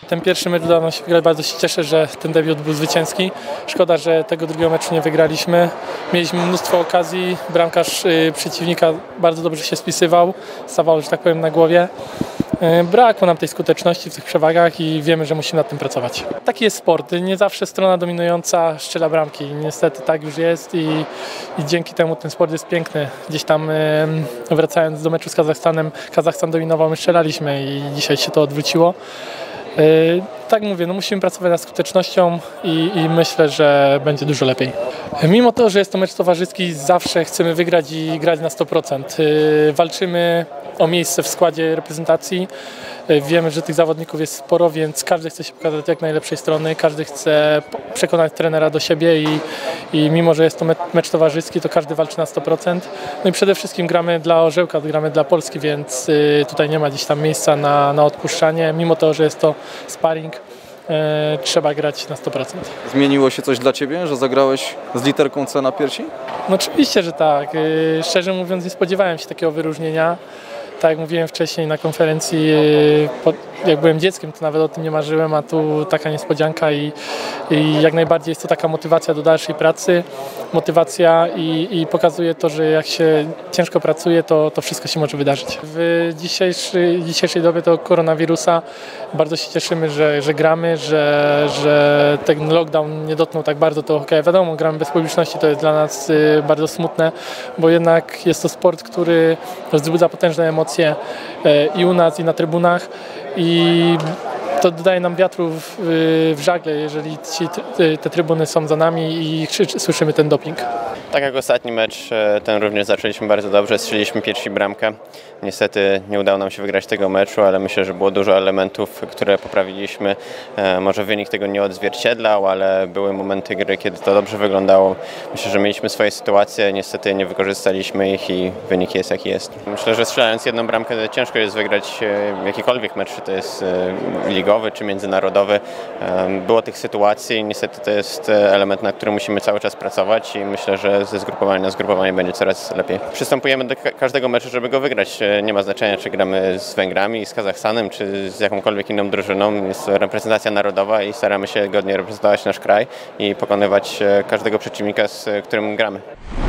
Ten pierwszy mecz udało nam się wygrać, bardzo się cieszę, że ten debiut był zwycięski. Szkoda, że tego drugiego meczu nie wygraliśmy. Mieliśmy mnóstwo okazji, bramkarz przeciwnika bardzo dobrze się spisywał, stawał, że tak powiem, na głowie. Brakło nam tej skuteczności w tych przewagach i wiemy, że musimy nad tym pracować. Taki jest sport, nie zawsze strona dominująca strzela bramki. Niestety tak już jest i dzięki temu ten sport jest piękny. Gdzieś tam wracając do meczu z Kazachstanem, Kazachstan dominował, my strzelaliśmy i dzisiaj się to odwróciło. Tak mówię, no musimy pracować nad skutecznością i myślę, że będzie dużo lepiej. Mimo to, że jest to mecz towarzyski, zawsze chcemy wygrać i grać na 100%. Walczymy o miejsce w składzie reprezentacji. Wiemy, że tych zawodników jest sporo, więc każdy chce się pokazać z jak najlepszej strony, każdy chce przekonać trenera do siebie i mimo, że jest to mecz towarzyski, to każdy walczy na 100%. No i przede wszystkim gramy dla Orzełka, gramy dla Polski, więc tutaj nie ma gdzieś tam miejsca na odpuszczanie. Mimo to, że jest to sparring, trzeba grać na 100%. Zmieniło się coś dla Ciebie, że zagrałeś z literką C na piersi? No oczywiście, że tak. Szczerze mówiąc, nie spodziewałem się takiego wyróżnienia. Tak jak mówiłem wcześniej na konferencji, jak byłem dzieckiem, to nawet o tym nie marzyłem, a tu taka niespodzianka i jak najbardziej jest to taka motywacja do dalszej pracy, motywacja i pokazuje to, że jak się ciężko pracuje, to wszystko się może wydarzyć. W dzisiejszej dobie tego koronawirusa bardzo się cieszymy, że gramy, że ten lockdown nie dotknął tak bardzo tego hokeja. Wiadomo, gramy bez publiczności, to jest dla nas bardzo smutne, bo jednak jest to sport, który wzbudza potężne emocje i u nas, i na trybunach. I to dodaje nam wiatru w żagle, jeżeli te trybuny są za nami i słyszymy ten doping. Tak jak ostatni mecz, ten również zaczęliśmy bardzo dobrze, strzeliliśmy pierwszą bramkę. Niestety nie udało nam się wygrać tego meczu, ale myślę, że było dużo elementów, które poprawiliśmy. Może wynik tego nie odzwierciedlał, ale były momenty gry, kiedy to dobrze wyglądało. Myślę, że mieliśmy swoje sytuacje, niestety nie wykorzystaliśmy ich i wynik jest jaki jest. Myślę, że strzelając jedną bramkę ciężko jest wygrać jakikolwiek mecz, czy to jest ligowy, czy międzynarodowy. Było tych sytuacji, niestety to jest element, na którym musimy cały czas pracować i myślę, że ze zgrupowania na zgrupowanie będzie coraz lepiej. Przystępujemy do każdego meczu, żeby go wygrać. Nie ma znaczenia, czy gramy z Węgrami, z Kazachstanem, czy z jakąkolwiek inną drużyną. Jest to reprezentacja narodowa i staramy się godnie reprezentować nasz kraj i pokonywać każdego przeciwnika, z którym gramy.